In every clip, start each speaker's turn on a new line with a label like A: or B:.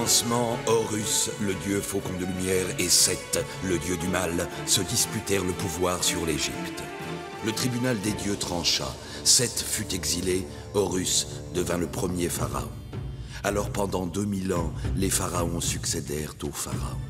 A: commencement, Horus, le dieu faucon de lumière, et Seth, le dieu du mal, se disputèrent le pouvoir sur l'Égypte. Le tribunal des dieux trancha. Seth fut exilé, Horus devint le premier pharaon. Alors pendant 2000 ans, les pharaons succédèrent aux pharaons.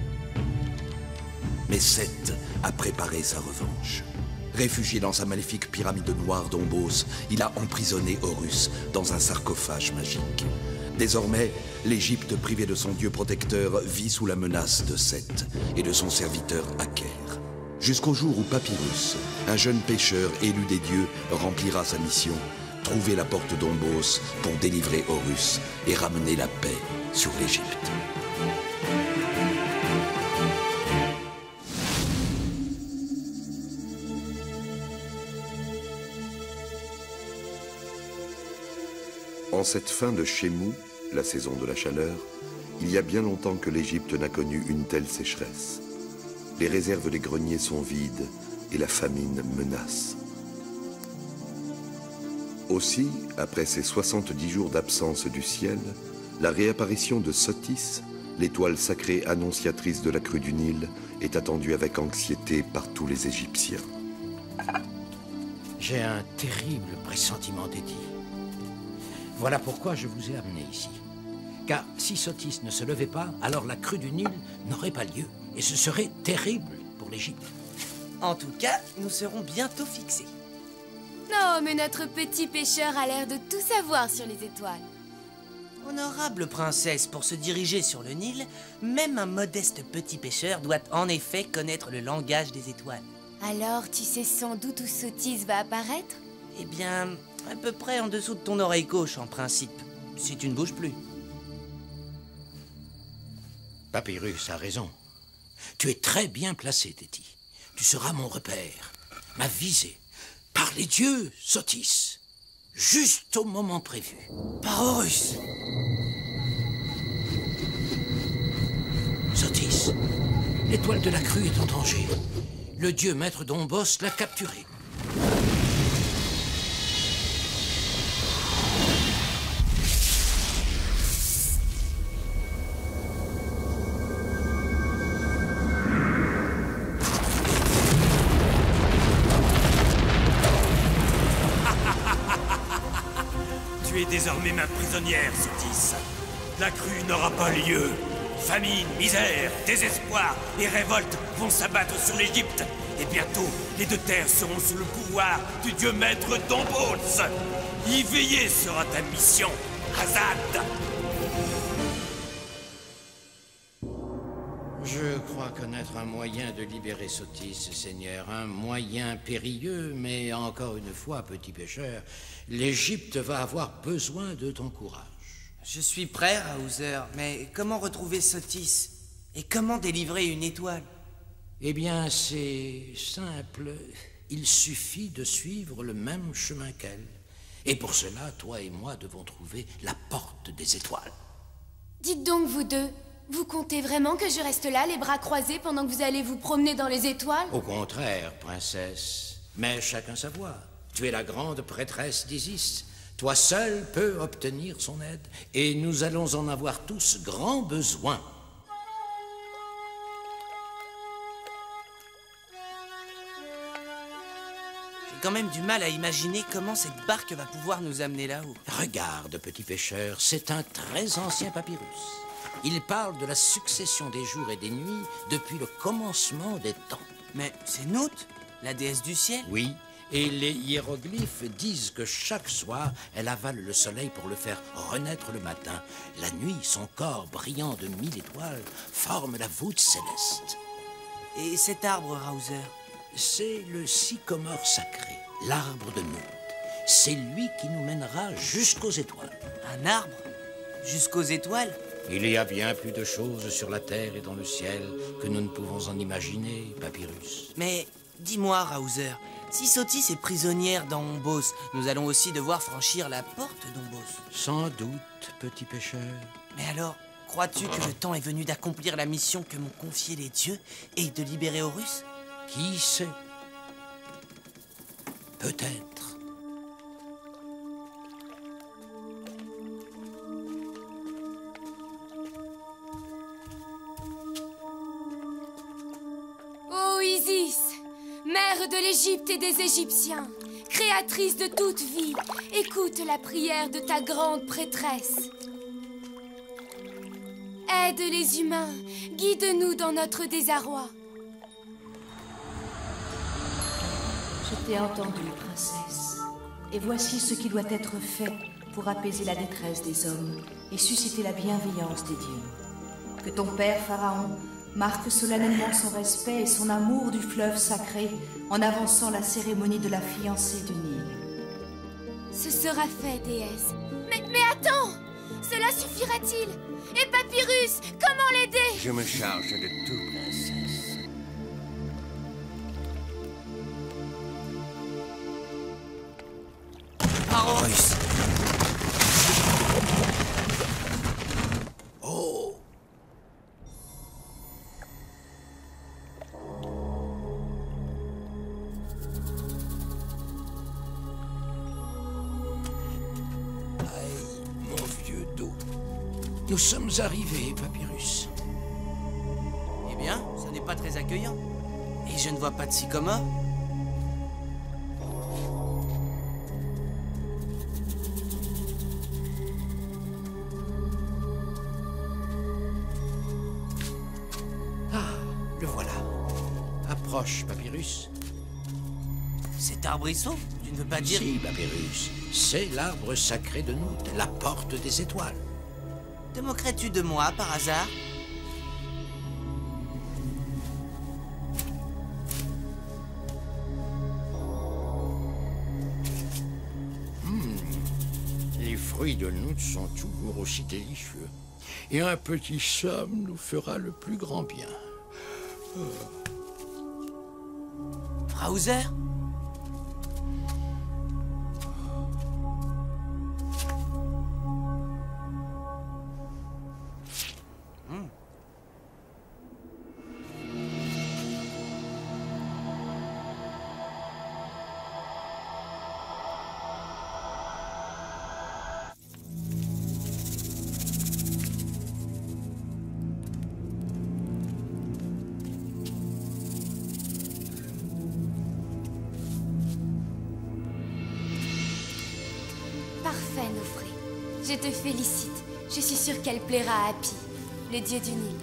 A: Mais Seth a préparé sa revanche. Réfugié dans sa maléfique pyramide noire d'Ombos, il a emprisonné Horus dans un sarcophage magique. Désormais, l'Égypte, privée de son dieu protecteur, vit sous la menace de Seth et de son serviteur Aker. Jusqu'au jour où Papyrus, un jeune pêcheur élu des dieux, remplira sa mission, trouver la porte d'Ombos pour délivrer Horus et ramener la paix sur l'Égypte.
B: En cette fin de Chémou, la saison de la chaleur, il y a bien longtemps que l'Égypte n'a connu une telle sécheresse. Les réserves des greniers sont vides et la famine menace. Aussi, après ces 70 jours d'absence du ciel, la réapparition de Sotis, l'étoile sacrée annonciatrice de la crue du Nil, est attendue avec anxiété par tous les Égyptiens.
C: J'ai un terrible pressentiment, Téti. Voilà pourquoi je vous ai amené ici. Car si Sotis ne se levait pas, alors la crue du Nil n'aurait pas lieu. Et ce serait terrible pour l'Égypte.
D: En tout cas, nous serons bientôt fixés.
E: Non, mais notre petit pêcheur a l'air de tout savoir sur les étoiles.
D: Honorable princesse, pour se diriger sur le Nil, même un modeste petit pêcheur doit en effet connaître le langage des étoiles.
E: Alors, tu sais sans doute où Sotis va apparaître?
D: Eh bien, à peu près en dessous de ton oreille gauche, en principe, si tu ne bouges plus.
C: Papyrus a raison. Tu es très bien placé, Téti. Tu seras mon repère, ma visée. Par les dieux, Sotis. Juste au moment prévu.
D: Par Horus.
C: Sotis, l'étoile de la crue est en danger. Le dieu maître d'Ombos l'a capturée.
F: Tu es désormais ma prisonnière, Sotis. La crue n'aura pas lieu. Famine, misère, désespoir et révolte vont s'abattre sur l'Égypte. Et bientôt, les deux terres seront sous le pouvoir du dieu maître d'Ombos. Y veiller sera ta mission, Azad.
C: Je crois connaître un moyen de libérer Sotis, Seigneur. Un moyen périlleux, mais encore une fois, petit pêcheur, l'Égypte va avoir besoin de ton courage.
D: Je suis prêt, Hauser, mais comment retrouver Sotis? Et comment délivrer une étoile?
C: Eh bien, c'est simple. Il suffit de suivre le même chemin qu'elle. Et pour cela, toi et moi devons trouver la porte des étoiles.
E: Dites donc, vous deux, vous comptez vraiment que je reste là, les bras croisés, pendant que vous allez vous promener dans les étoiles?
C: Au contraire, princesse. Mais chacun sa voix. Tu es la grande prêtresse d'Isis. Toi seul peux obtenir son aide. Et nous allons en avoir tous grand besoin.
D: J'ai quand même du mal à imaginer comment cette barque va pouvoir nous amener là-haut.
C: Regarde, petit pêcheur, c'est un très ancien papyrus. Il parle de la succession des jours et des nuits depuis le commencement des temps.
D: Mais c'est Nout, la déesse du ciel?
C: Oui, et les hiéroglyphes disent que chaque soir, elle avale le soleil pour le faire renaître le matin. La nuit, son corps brillant de 1000 étoiles forme la voûte céleste.
D: Et cet arbre, Hauser?
C: C'est le sycomore sacré, l'arbre de Nout. C'est lui qui nous mènera jusqu'aux étoiles.
D: Un arbre? Jusqu'aux étoiles?
C: Il y a bien plus de choses sur la terre et dans le ciel que nous ne pouvons en imaginer, Papyrus.
D: Mais dis-moi, Hauser, si Sotis est prisonnière dans Ombos, nous allons aussi devoir franchir la porte d'Ombos.
C: Sans doute, petit pêcheur.
D: Mais alors, crois-tu que le temps est venu d'accomplir la mission que m'ont confiée les dieux et de libérer Horus?
C: Qui sait? Peut-être.
E: Mère de l'Égypte et des Égyptiens, créatrice de toute vie, écoute la prière de ta grande prêtresse. Aide les humains, guide-nous dans notre désarroi.
G: Je t'ai entendue, princesse. Et voici ce qui doit être fait pour apaiser la détresse des hommes et susciter la bienveillance des dieux. Que ton père, Pharaon, marque solennellement son respect et son amour du fleuve sacré en avançant la cérémonie de la fiancée du Nil.
E: Ce sera fait, déesse. Mais attends! Cela suffira-t-il? Et Papyrus, comment l'aider?
H: Je me charge de tout, princesse.
C: Horus! Oh! Aïe, mon vieux dos. Nous sommes arrivés, Papyrus.
D: Eh bien, ce n'est pas très accueillant. Et je ne vois pas de sycomore.
C: Le voilà. Approche, Papyrus.
D: Cet arbrisseau? Tu ne veux pas dire...
C: Si, Papyrus. C'est l'arbre sacré de Nout, la porte des étoiles.
D: Te moquerais-tu de moi, par hasard?
C: Les fruits de Nout sont toujours aussi délicieux. Et un petit somme nous fera le plus grand bien.
D: Raouzer?
E: Parfait, Nofré. Je te félicite. Je suis sûre qu'elle plaira à Hapi, le dieu du Nil.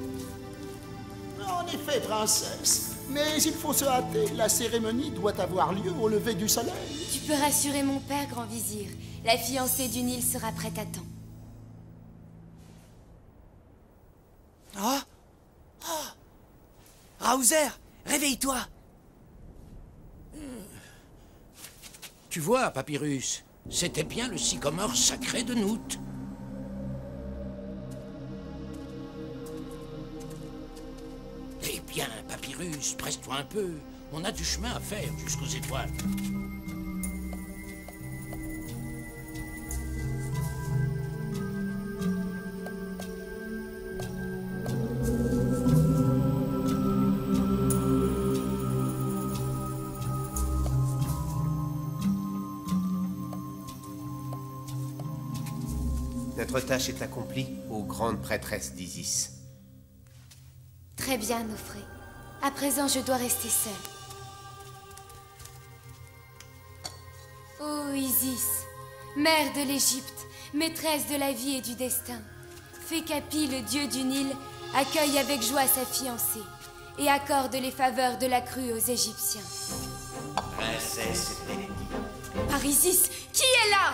I: En effet, princesse. Mais il faut se hâter. La cérémonie doit avoir lieu au lever du soleil.
E: Tu peux rassurer mon père, grand vizir. La fiancée du Nil sera prête à temps.
D: Oh! Oh! Raouzer, réveille-toi!
C: Tu vois, Papyrus, c'était bien le sycomore sacré de Nout. Eh bien, Papyrus, presse-toi un peu. On a du chemin à faire jusqu'aux étoiles.
H: Notre tâche est accomplie, ô grande prêtresse d'Isis.
E: Très bien, Nofré. À présent, je dois rester seule. Ô Isis, mère de l'Égypte, maîtresse de la vie et du destin, fais qu'Hapi, le dieu du Nil, accueille avec joie sa fiancée et accorde les faveurs de la crue aux Égyptiens.
H: Princesse Ténéti.
E: Par Isis, qui est là?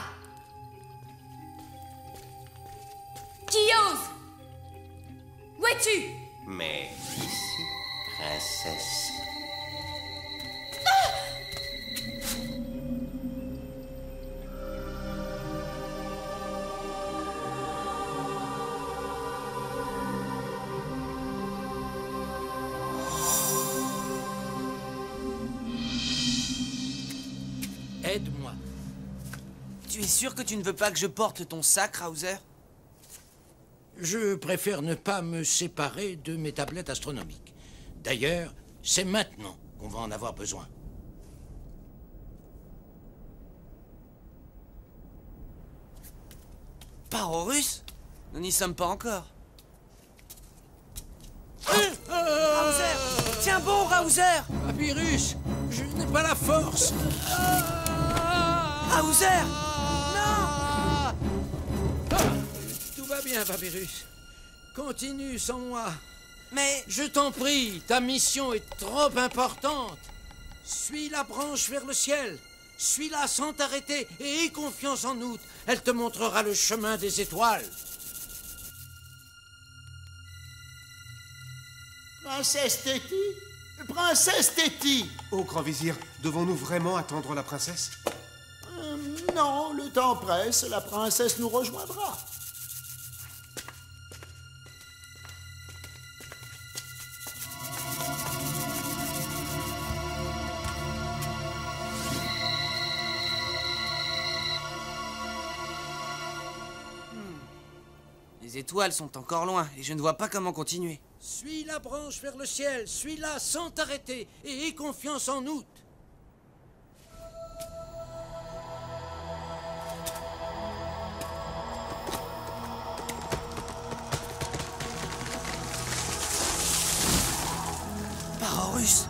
E: Qui ose? Où es-tu?
H: Mais ici, princesse.
C: Aide-moi.
D: Tu es sûr que tu ne veux pas que je porte ton sac, Raouzer?
C: Je préfère ne pas me séparer de mes tablettes astronomiques. D'ailleurs, c'est maintenant qu'on va en avoir besoin.
D: Par Horus? Nous n'y sommes pas encore. Raouzer! Tiens bon, Raouzer!
C: Papyrus, Je n'ai pas la force.
D: Hauser!
C: Tout va bien, Papyrus. Continue sans moi.
D: Mais...
C: Je t'en prie, ta mission est trop importante. Suis la branche vers le ciel. Suis-la sans t'arrêter et aie confiance en nous. Elle te montrera le chemin des étoiles.
I: Princesse Téti? Princesse Téti!
H: Ô grand vizir, devons-nous vraiment attendre la princesse?
I: Non, le temps presse, la princesse nous rejoindra.
D: Les étoiles sont encore loin et je ne vois pas comment continuer.
C: Suis la branche vers le ciel. Suis-la sans t'arrêter et aie confiance en nous.
D: Par Horus!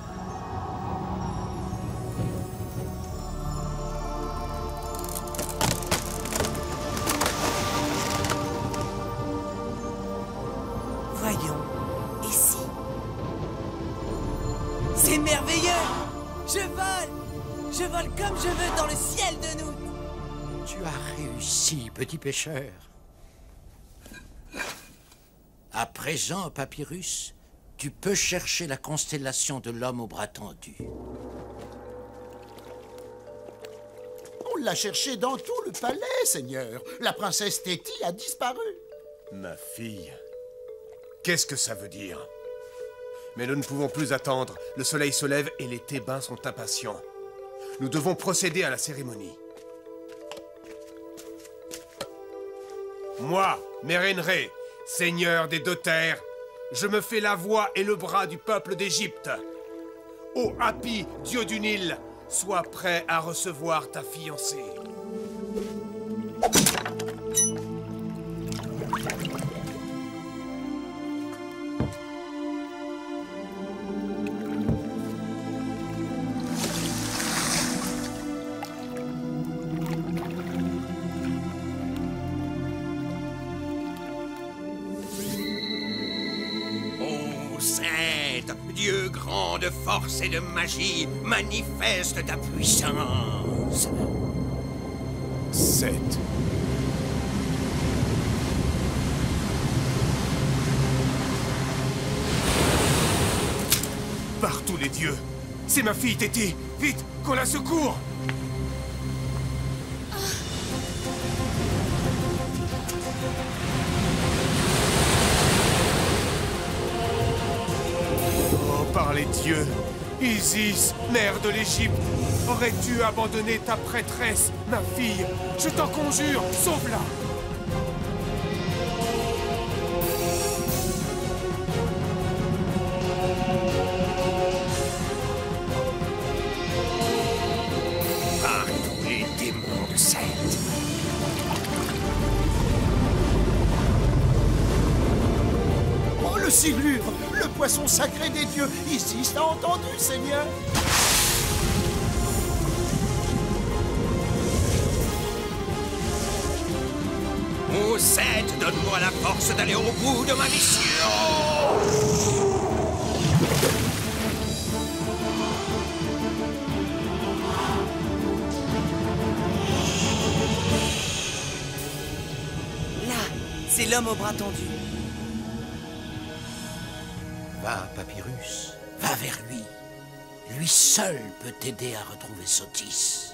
D: Voyons, et si? C'est merveilleux! Je vole! Je vole comme je veux dans le ciel de nous!
C: Tu as réussi, petit pêcheur. À présent, Papyrus, tu peux chercher la constellation de l'homme au bras tendu.
I: On l'a cherché dans tout le palais, Seigneur. La princesse Téti a disparu.
H: Ma fille... Qu'est-ce que ça veut dire? Mais nous ne pouvons plus attendre. Le soleil se lève et les Thébains sont impatients. Nous devons procéder à la cérémonie. Moi, Mérénré, seigneur des deux terres, je me fais la voix et le bras du peuple d'Égypte. Ô Hapi, dieu du Nil, sois prêt à recevoir ta fiancée.
F: Dieu grand de force et de magie, manifeste ta puissance.
H: 7. Par tous les dieux, c'est ma fille Téti. Vite, qu'on la secourt. Par les dieux, Isis, mère de l'Égypte, aurais-tu abandonné ta prêtresse, ma fille? Je t'en conjure, sauve-la!
F: Par tous les démons de Seth.
I: Oh, le silure! Le poisson sacré des dieux! Isis t'a entendu, Seigneur!
F: Ô Seth, donne-moi la force d'aller au bout de ma mission!
D: Là, c'est l'homme au bras tendu.
C: Va, Papyrus, va vers lui. Lui seul peut t'aider à retrouver Sotis.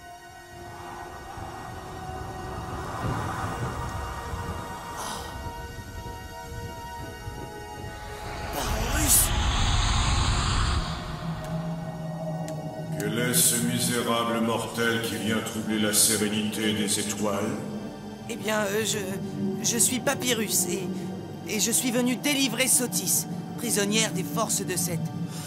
J: Quel est ce misérable mortel qui vient troubler la sérénité des étoiles?
D: Eh bien, je suis Papyrus et je suis venu délivrer Sotis, prisonnière des forces de Seth.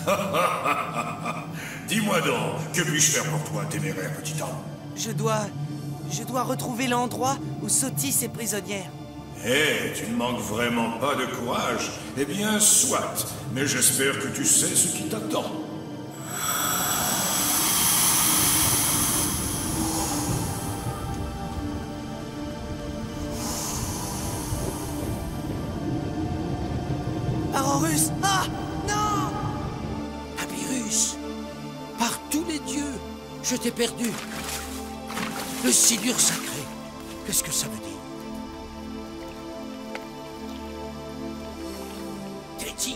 J: Dis-moi donc, que puis-je faire pour toi, téméraire petit homme?
D: Je dois retrouver l'endroit où Sotis est prisonnière.
J: Eh, tu ne manques vraiment pas de courage? Eh bien, soit, mais j'espère que tu sais ce qui t'attend.
C: Je t'ai perdu. Le silure sacré. Qu'est-ce que ça veut dire? Téti!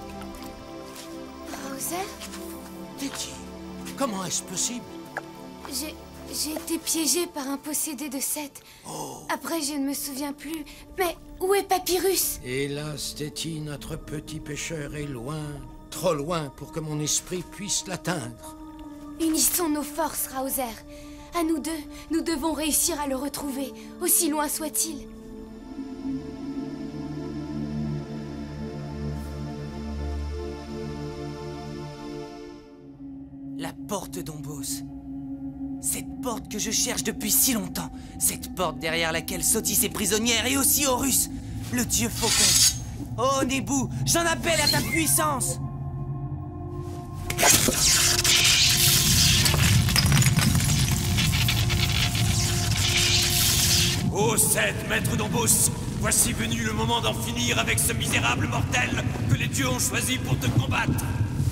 E: Bowser?
C: Téti, comment est-ce possible?
E: J'ai été piégée par un possédé de Seth.
C: Oh.
E: Après, je ne me souviens plus. Mais où est Papyrus?
C: Hélas, Téti, notre petit pêcheur est loin, trop loin pour que mon esprit puisse l'atteindre.
E: Unissons nos forces, Rouser. À nous deux, nous devons réussir à le retrouver, aussi loin soit-il.
D: La porte d'Ombos. Cette porte que je cherche depuis si longtemps. Cette porte derrière laquelle Sotis est prisonnière et aussi Horus, le dieu faucon. Oh, Nebou, j'en appelle à ta puissance!
F: Ô Seth, maître d'Ombos, voici venu le moment d'en finir avec ce misérable mortel que les dieux ont choisi pour te combattre.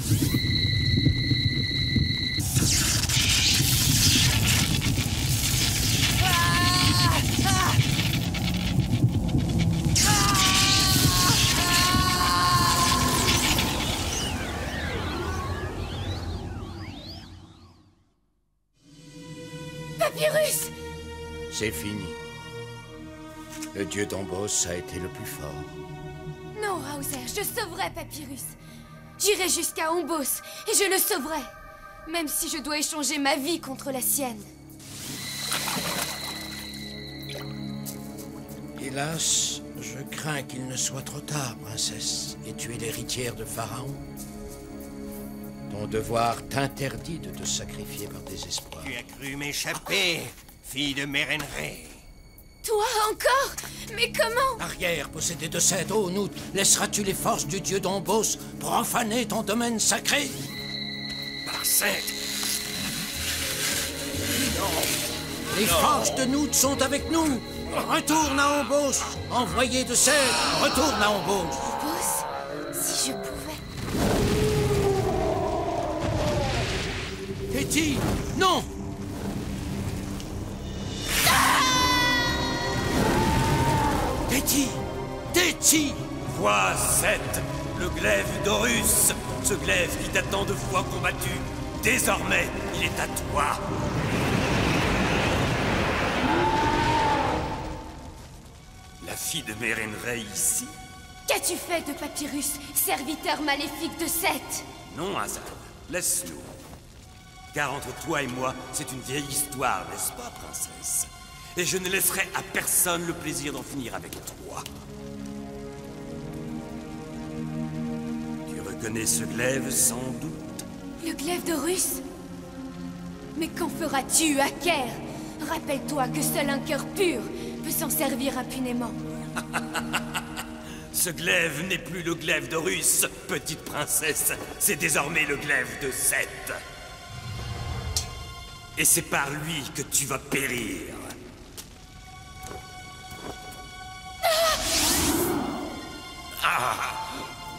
E: Papyrus!
C: C'est fini. Le dieu d'Ombos a été le plus fort.
E: Non, Rouser, je sauverai Papyrus. J'irai jusqu'à Ombos et je le sauverai. Même si je dois échanger ma vie contre la sienne.
C: Hélas, je crains qu'il ne soit trop tard, princesse, et tu es l'héritière de Pharaon. Ton devoir t'interdit de te sacrifier par désespoir.
F: Tu as cru m'échapper, fille de Mérenré.
E: Toi encore? Mais comment?
C: Arrière, possédé de Seth, ô Nout, laisseras-tu les forces du dieu d'Ombos profaner ton domaine sacré?
F: Par Seth! Non!
C: Les forces de Nout sont avec nous! Retourne à Ombos! Envoyé de Seth, retourne à Ombos!
E: Ombos? Si je pouvais...
C: Téti, non! Téti! Téti!
F: Vois, Seth, le glaive d'Horus, ce glaive qui t'a tant de fois combattu. Désormais, il est à toi. La fille de Mérenré ici?
E: Qu'as-tu fait de Papyrus, serviteur maléfique de Seth?
F: Non, Hazard, laisse-nous. Car entre toi et moi, c'est une vieille histoire, n'est-ce pas, princesse? Et je ne laisserai à personne le plaisir d'en finir avec toi. Tu reconnais ce glaive sans doute?
E: Le glaive d'Horus? Mais qu'en feras-tu, Aker? Rappelle-toi que seul un cœur pur peut s'en servir impunément.
F: Ce glaive n'est plus le glaive d'Horus, petite princesse. C'est désormais le glaive de Seth. Et c'est par lui que tu vas périr. Ah!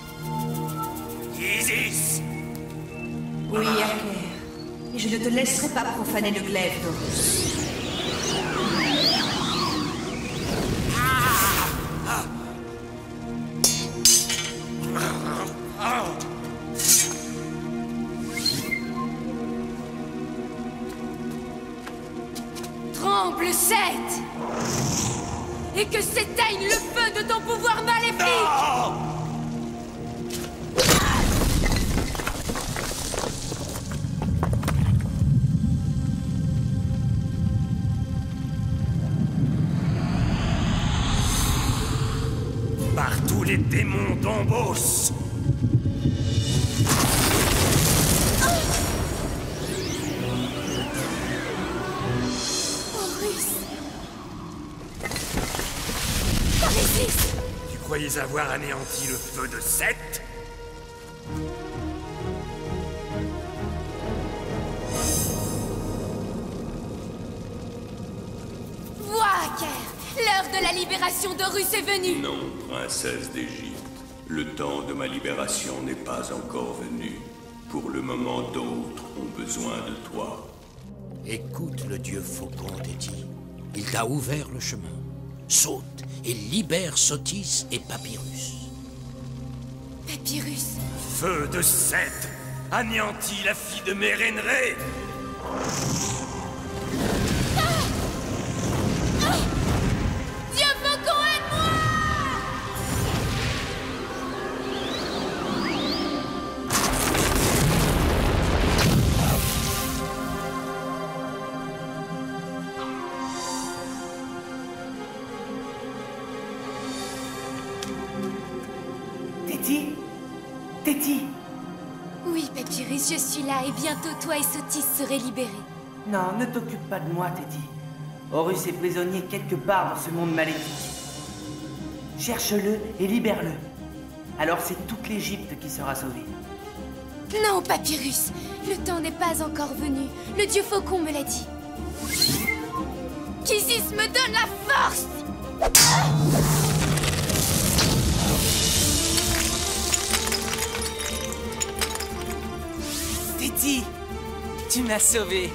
F: Isis!
G: Oui, Aker. Et je ne te laisserai pas profaner le glaive d'Horus.
E: Tremble, Seth! Et que s'éteigne le feu de ton pouvoir maléfique!
F: Non! Par tous les démons d'Ombos! Tu croyais avoir anéanti le feu de Seth?
E: Vois, Aker! L'heure de la libération d'Horus est venue!
K: Non, princesse d'Égypte. Le temps de ma libération n'est pas encore venu. Pour le moment, d'autres ont besoin de toi.
C: Écoute le dieu faucon, Téti. Il t'a ouvert le chemin. Saute et libère Sotis et Papyrus.
E: Papyrus.
F: Feu de Seth anéantit la fille de Mérénré.
E: Dieu faucon, aide-moi!
D: Téti? Téti?
E: Oui, Papyrus, je suis là et bientôt toi et Sotis serez libérés.
D: Non, ne t'occupe pas de moi, Téti. Horus est prisonnier quelque part dans ce monde maléfique. Cherche-le et libère-le. Alors c'est toute l'Égypte qui sera sauvée.
E: Non, Papyrus, le temps n'est pas encore venu. Le dieu faucon me l'a dit. Qu'Isis me donne la force!
D: Téti, tu m'as sauvé.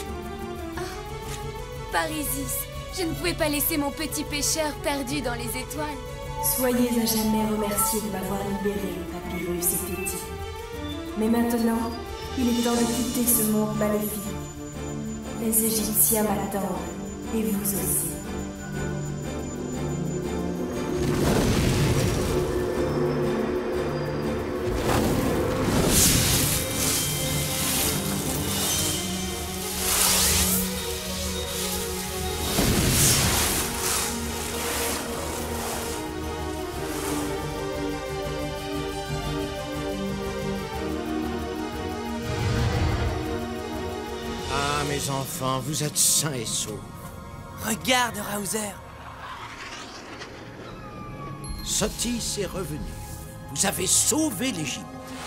E: Par Isis, je ne pouvais pas laisser mon petit pêcheur perdu dans les étoiles.
G: Soyez à jamais remerciés de m'avoir libéré, Papyrus et Téti. Mais maintenant, il est temps de quitter ce monde maléfique. Les Égyptiens m'attendent, et vous aussi.
C: Ah, mes enfants, vous êtes sains et saufs.
D: Regarde, Raouser.
C: Sotis est revenu. Vous avez sauvé l'Égypte.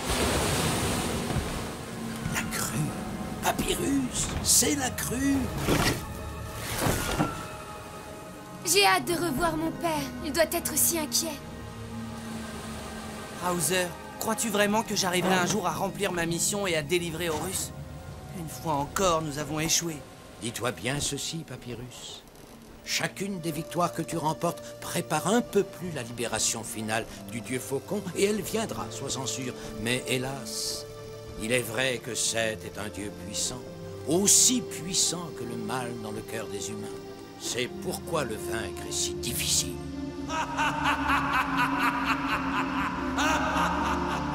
C: La crue. Papyrus, c'est la crue.
E: J'ai hâte de revoir mon père. Il doit être si inquiet.
D: Raouser, crois-tu vraiment que j'arriverai un jour à remplir ma mission et à délivrer Horus? Une fois encore, nous avons échoué.
C: Dis-toi bien ceci, Papyrus. Chacune des victoires que tu remportes prépare un peu plus la libération finale du dieu faucon, et elle viendra, sois-en sûr. Mais hélas, il est vrai que Seth est un dieu puissant, aussi puissant que le mal dans le cœur des humains. C'est pourquoi le vaincre est si difficile.